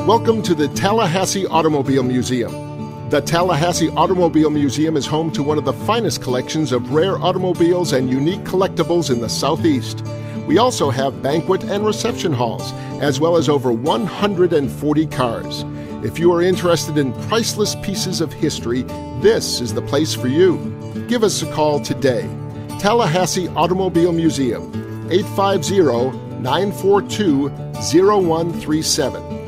Welcome to the Tallahassee Automobile Museum. The Tallahassee Automobile Museum is home to one of the finest collections of rare automobiles and unique collectibles in the Southeast. We also have banquet and reception halls, as well as over 140 cars. If you are interested in priceless pieces of history, this is the place for you. Give us a call today. Tallahassee Automobile Museum, 850-942-0137.